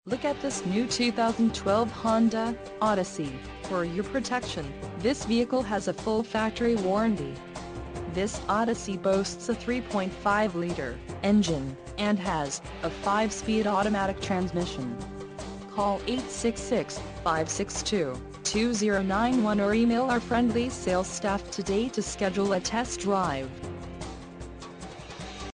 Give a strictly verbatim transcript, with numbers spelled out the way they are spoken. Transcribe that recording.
Look at this new two thousand twelve Honda Odyssey. For your protection, this vehicle has a full factory warranty. This Odyssey boasts a three point five liter engine and has a five speed automatic transmission. Call eight six six, five six two, two zero nine one or email our friendly sales staff today to schedule a test drive.